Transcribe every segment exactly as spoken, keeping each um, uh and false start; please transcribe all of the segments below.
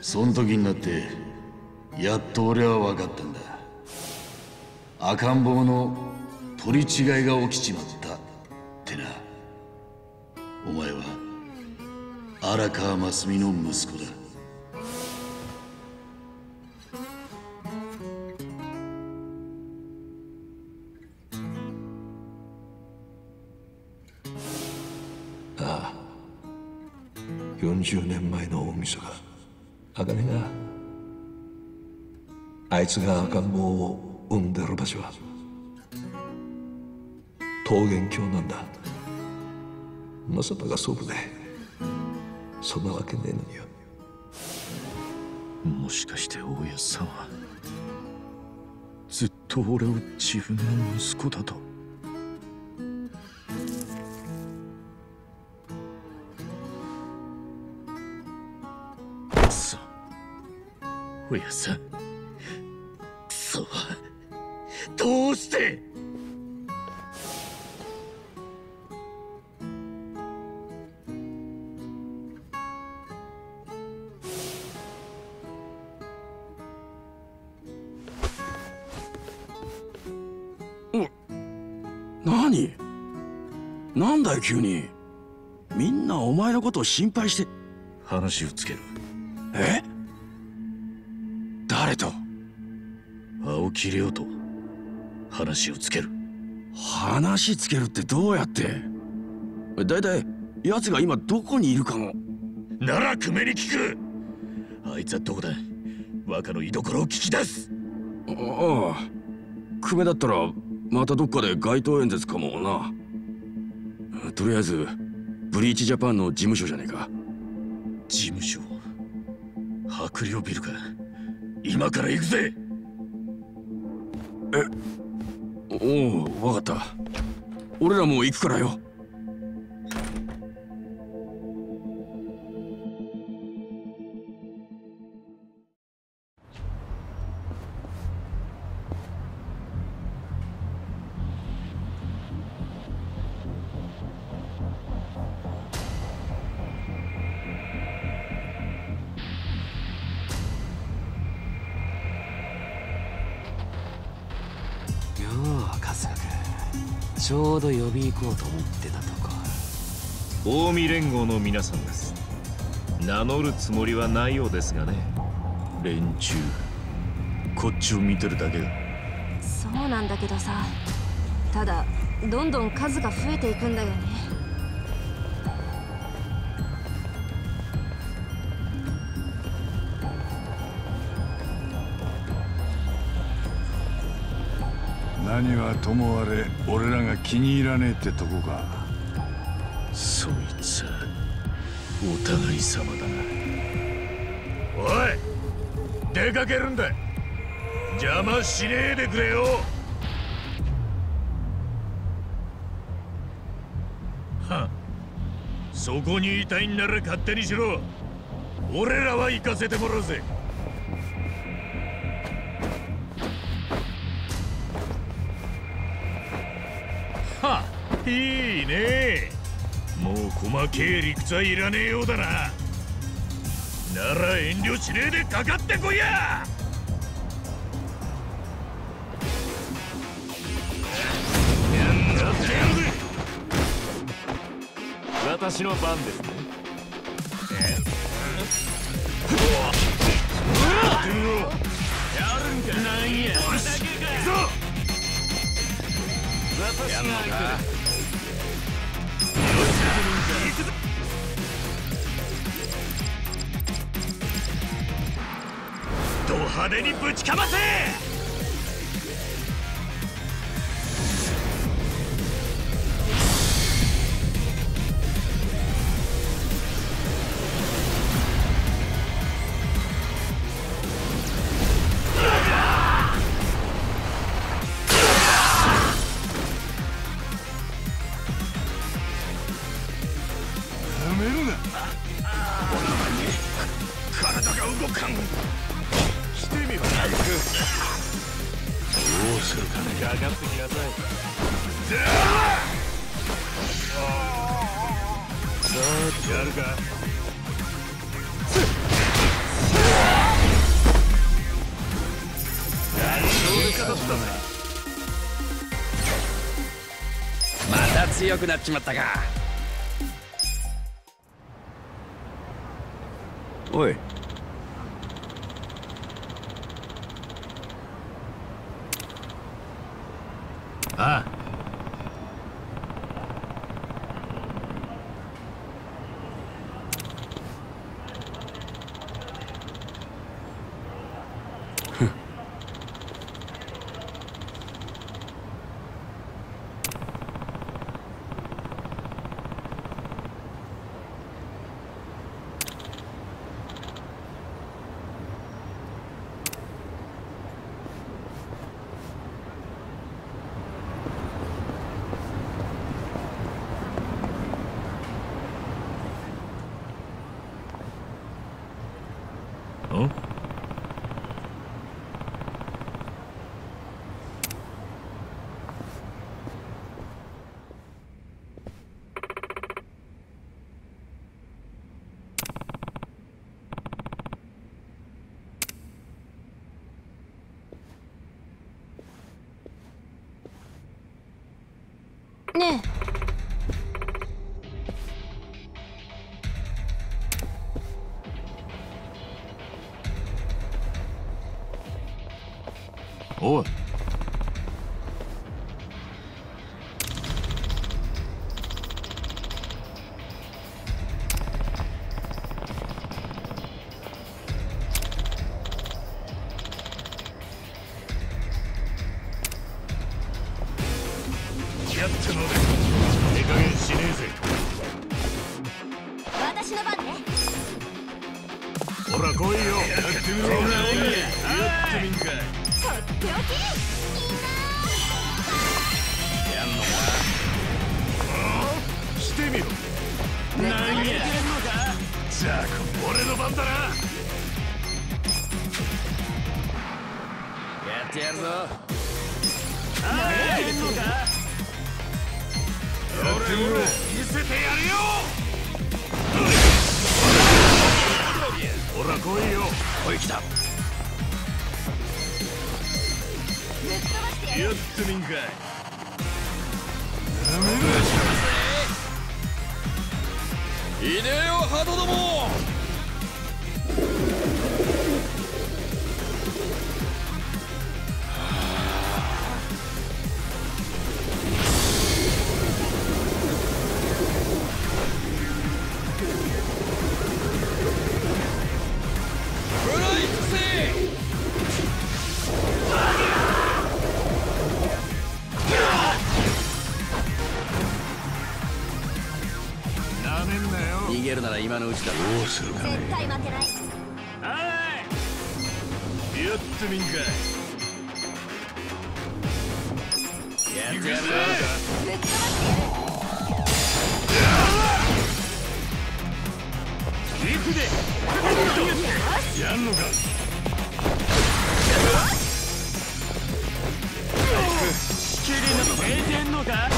そん時になってやっと俺は分かったんだ。赤ん坊の取り違いが起きちまったってな。お前は荒川真澄の息子だ。 ああ、よんじゅうねんまえの大晦日、茜があいつが赤ん坊を産んでる場所は桃源郷なんだ。正人が祖父でそんなわけねえのによ。 もしかして大安さんはずっと俺を自分の息子だと。くそ、大安さん、くそ、どうして。 何？なんだよ急に。みんなお前のことを心配して。 話をつける。 え？誰と？ 青木玲緒と話をつける。 話つけるってどうやって？だいたい奴が今どこにいるかも。 なら久米に聞く。あいつはどこだ。若の居所を聞き出す。 ああ、久米だったらまたどっかで街頭演説かもな。とりあえずブリーチジャパンの事務所じゃねえか。 事務所？白陵ビルか。今から行くぜ。 え、おお、わかった。俺らも行くからよ。 ちょうど呼び行こうと思ってたとこ。 近江連合の皆さんです。名乗るつもりはないようですがね。 連中こっちを見てるだけだ。 そうなんだけどさ、ただどんどん数が増えていくんだよね。 何はともあれ俺らが気に入らねえってとこか。 そいつはお互い様だな。おい、出かけるんだ。邪魔しねえでくれよ。は、そこにいたいんなら勝手にしろ。俺らは行かせてもらうぜ。は、いいね。もう細けえ理屈はいらねえようだな。なら遠慮しねえでかかってこいや。 私の番ですね。 やるんか。なんや。行くぞ。 私が相手です。 ド派手にぶちかませ。体が動かん。来てみろ。どうするかね。 かかってきなさい。 さあやるか。 だったね。 また強くなっちまったか。おい、 ああ、ん？ ねおい、やってのれ。手加減しねえぜ。 え、私の番ね。 ほら来いよ。やってみろ。やってみんかい。 とっておき。 やんのか。してみろ。何やってんのか。じゃあ俺の番だな。 やってやるぞ。 やってんのか。やってみろ。見せてやるよ。ほら来いよ。 おい、来た。 やってみんかい。 いでよ、ハトども。逃げるなら今のうちだ。 どうするかね。 絶対負けない。 はい。やってみんかい。 やってやるぞ。 ぶっ飛ばしてやる。 行くで。やんのか。 しきりの停電のか。なめ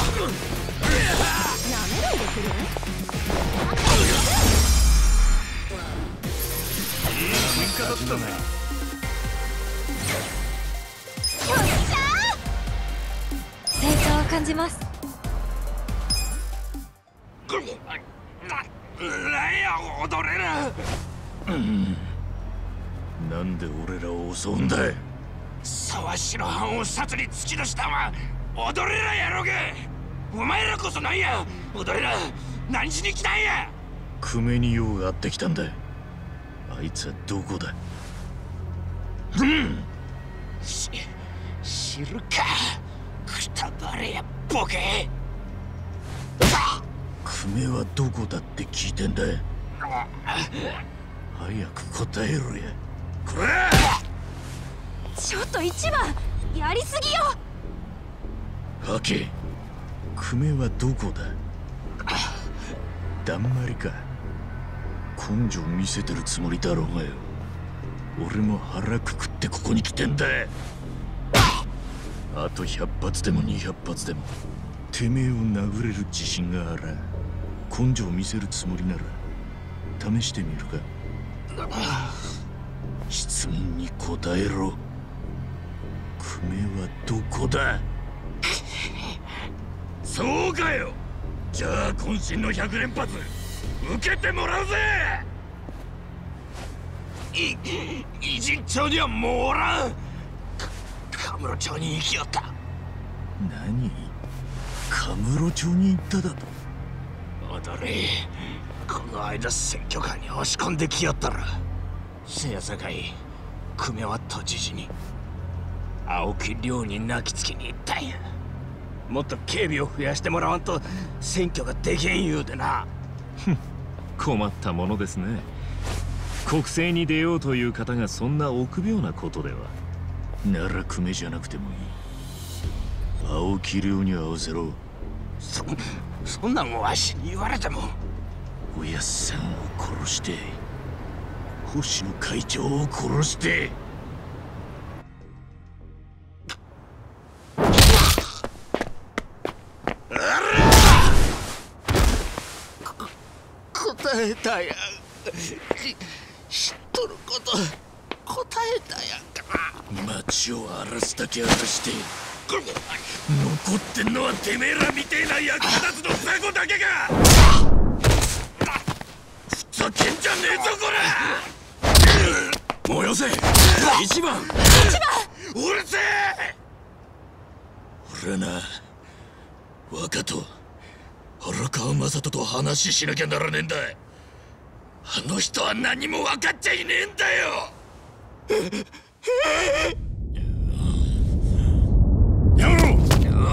ないでくる。 いい喧嘩だったな。 よっしゃー。成長を感じます。 踊れる。なんで俺らを襲うんだ。 沢城藩を殺に突き出したわ。踊れら野郎が。お前らこそなんや。踊れら何しに来たんや。 久米に用があってきたんだ。あいつはどこだ。 うんし知るか。くたばれやボケ。 久米はどこだって聞いてんだ。早く答えろや。こら。 ちょっと一番やりすぎよ。 はけ。久米はどこだ。だんまりか。根性見せてるつもりだろうがよ。俺も腹くくってここに来てんだ。あとひゃっ発でもにひゃっ発でもてめえを殴れる自信があら。根性見せるつもりなら試してみるか。質問に答えろ。 久米はどこだ？ そうかよ。じゃあ渾身の百連発受けてもらうぜ。い偉人町にはもうおらん。カムロ町に行きよった。 何？カムロ町に行っただと？ 踊り、この間選挙カーに押し込んできよったら、せやさかい久米は都知事に青木亮に泣きつきに行ったんや。もっと警備を増やしてもらわんと選挙ができん言うてな。 困ったものですね。国政に出ようという方がそんな臆病なことでは。 なら久米じゃなくてもいい。青木亮に合わせろ。 そそんなんわしに言われても。 おやっさんを殺して星野会長を殺して。 答えたやん。知っとること答えたやんか。 町を荒らすだけ荒らして残ってんのはてめえらみてえな役立つの雑魚だけか。ふざけんじゃねえぞこら。 燃やせ一番。 うるせえ。俺はな、若と荒川雅人と話しなきゃならねえんだ。あの人は何も分かっちゃいねえんだよ。やめろ。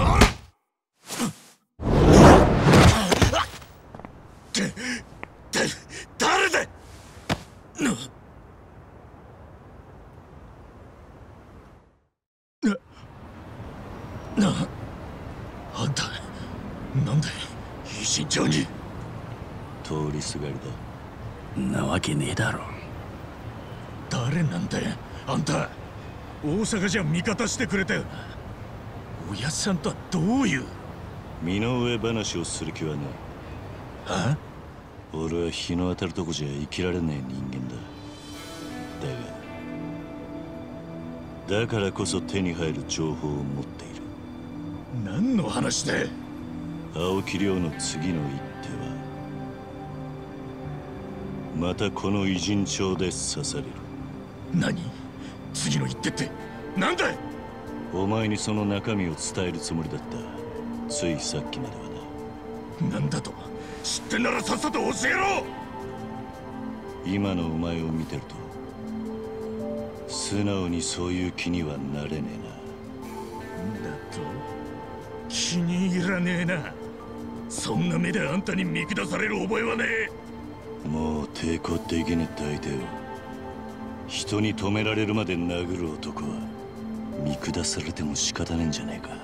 だ、だ、誰だ。な、な、な、あんた、なんで偉人町に。通りすがりだ。 なわけねえだろ。 誰なんだよあんた。大阪じゃ味方してくれたよな。おやっさんとはどういう身の上話をする気はない。は？俺は日の当たるとこじゃ生きられねえ人間だ。だがだからこそ手に入る情報を持っている。何の話だよ。青木亮の次の一手はまたこの偉人町で刺される。何？次の一手ってなんだい。お前にその中身を伝えるつもりだった。ついさっきまではな。なんだと？知ってんならさっさと教えろ。今のお前を見てると素直にそういう気にはなれねえな。だと気に入らねえな。そんな目であんたに見下される覚えはねえ。もう抵抗できねえって相手を人に止められるまで殴る男は見下されても仕方ねえんじゃねえか。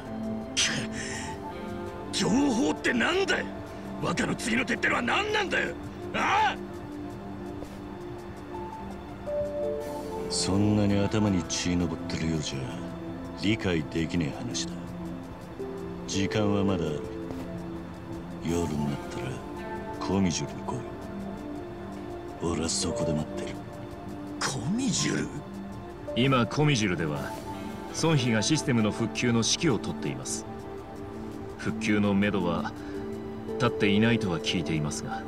情報ってなんだよ。若の次の手ってのは何なんだよ。ああ、そんなに頭に血昇ってるようじゃ理解できねえ話だ。時間はまだある。夜になったらコミジュルに来い。俺はそこで待ってる。コミジュル？ 今コミジュルでは孫妃がシステムの復旧の指揮を執っています。復旧のめどは立っていないとは聞いていますが。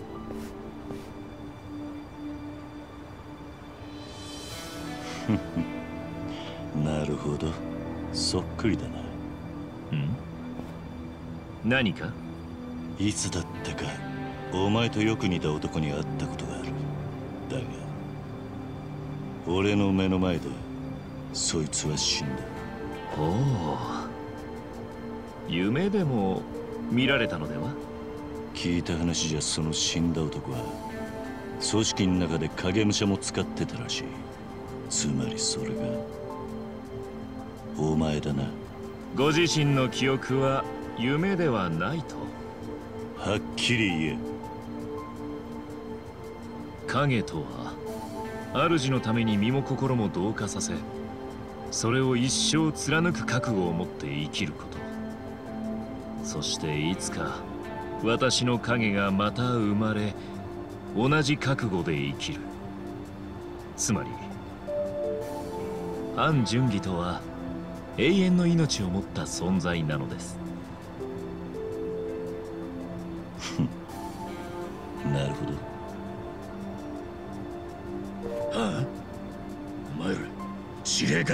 なるほど、そっくりだな。 ん？何か？ いつだったかお前とよく似た男に会ったことがある。だが俺の目の前でそいつは死んだ。 おお、夢でも見られたのでは？ 聞いた話じゃその死んだ男は組織の中で影武者も使ってたらしい。つまりそれがお前だな。 ご自身の記憶は夢ではないとはっきり言え。 影とは主のために身も心も同化させ、それを一生貫く覚悟を持って生きること。そしていつか私の影がまた生まれ、同じ覚悟で生きる。つまり安順義とは永遠の命を持った存在なのです。 なるほど。 ああ、お前ら知り合いか？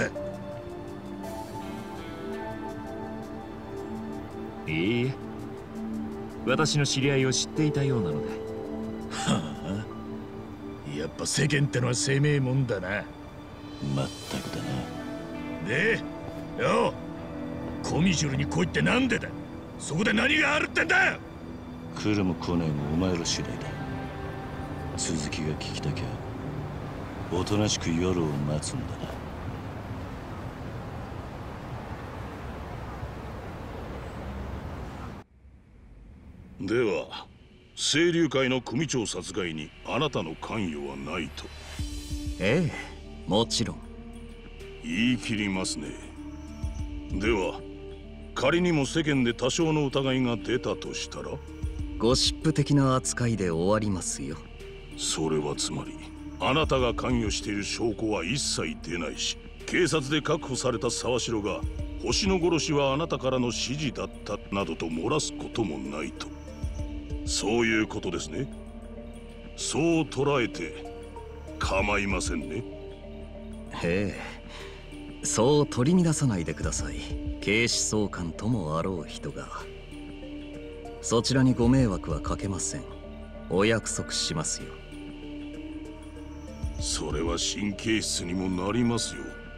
いいえ、私の知り合いを知っていたようなので。 はあ、やっぱ世間ってのは狭えもんだな。 まったくだな。 で、よう、コミジュルに来いってなんでだ？そこで何があるってんだよ！ 来るも来ないもお前ら次第だ。続きが聞きたきゃおとなしく夜を待つんだな。 では清流会の組長殺害にあなたの関与はないと？ ええ、もちろん。 言い切りますね。では仮にも世間で多少の疑いが出たとしたら？ ゴシップ的な扱いで終わりますよ。 それはつまりあなたが関与している証拠は一切出ないし、警察で確保された沢城が星の殺しはあなたからの指示だったなどと漏らすこともないと。そういうことですね。そう捉えて構いませんね。 へえ、そう取り乱さないでください。警視総監ともあろう人が。そちらにご迷惑はかけません。お約束しますよ。 それは神経質にもなりますよ。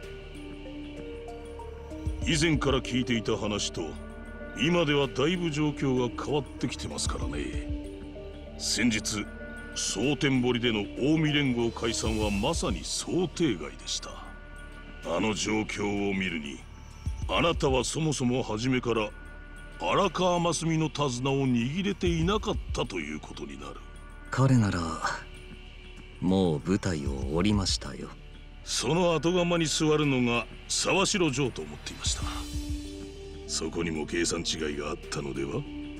以前から聞いていた話と今ではだいぶ状況が変わってきてますからね。先日蒼天堀での近江連合解散はまさに想定外でした。あの状況を見るにあなたはそもそも初めから荒川真澄の手綱を握れていなかったということになる。 彼ならもう舞台を降りましたよ。 その後釜に座るのが沢城城と思っていました。そこにも計算違いがあったのでは？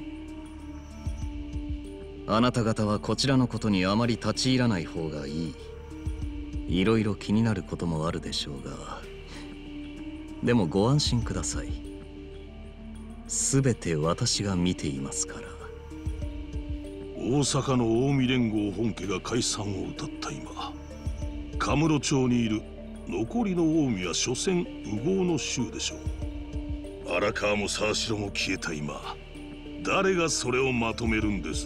あなた方はこちらのことにあまり立ち入らない方がいい。いろいろ気になることもあるでしょうが、でもご安心ください。すべて私が見ていますから。 大阪の近江連合本家が解散を謳った今、カムロ町にいる残りの近江は所詮烏合の衆でしょう。荒川も沢城も消えた今、誰がそれをまとめるんです？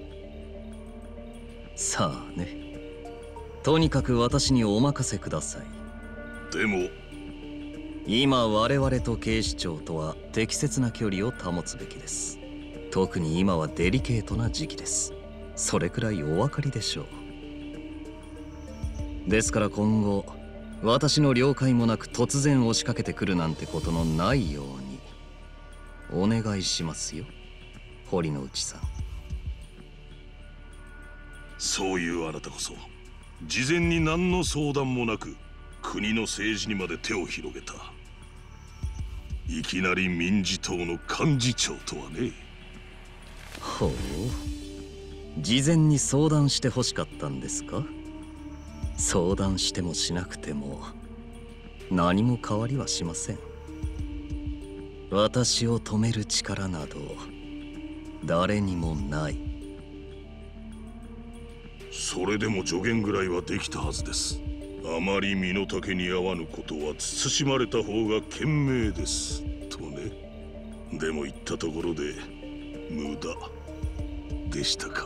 さあね。とにかく私にお任せください。 でも今我々と警視庁とは適切な距離を保つべきです。特に今はデリケートな時期です。それくらいお分かりでしょう。ですから今後私の了解もなく突然押しかけてくるなんてことのないようにお願いしますよ、堀之内さん。 そういうあなたこそ事前に何の相談もなく国の政治にまで手を広げた。いきなり民事党の幹事長とはね。 ほう、事前に相談してほしかったんですか？相談してもしなくても何も変わりはしません。私を止める力など誰にもない。 それでも助言ぐらいはできたはずです。あまり身の丈に合わぬことは慎まれた方が賢明ですとね。でも言ったところで無駄でしたか。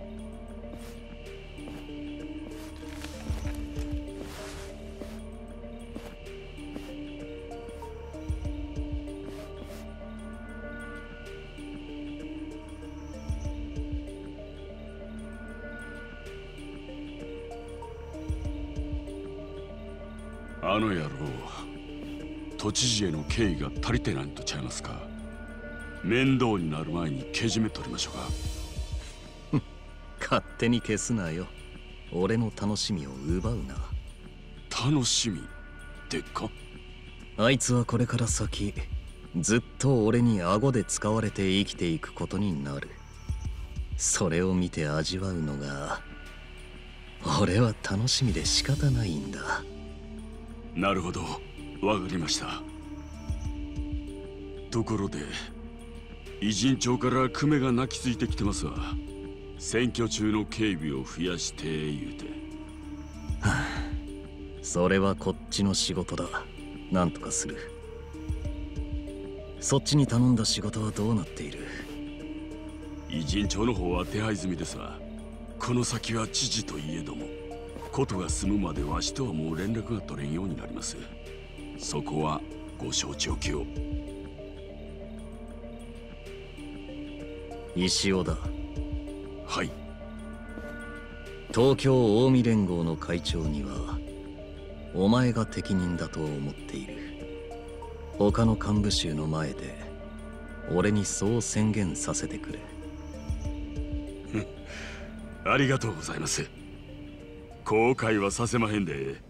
あの野郎、都知事への敬意が足りてないんとちゃいますか。面倒になる前にけじめ取りましょうか。 勝手に消すなよ。俺の楽しみを奪うな。 楽しみでっか？ あいつはこれから先ずっと俺に顎で使われて生きていくことになる。それを見て味わうのが俺は楽しみで仕方ないんだ。 なるほど、わかりました。 ところで偉人町から久米が泣きついてきてますわ。選挙中の警備を増やして言うて。 はあ、それはこっちの仕事だ。なんとかする。そっちに頼んだ仕事はどうなっている？ 偉人町の方は手配済みですわ。この先は知事といえども、ことが済むまでわしとはもう連絡が取れんようになります。そこはご承知おきを。 石尾だ。 はい。 東京近江連合の会長にはお前が適任だと思っている。他の幹部衆の前で俺にそう宣言させてくれ。 ありがとうございます。後悔はさせまへんで。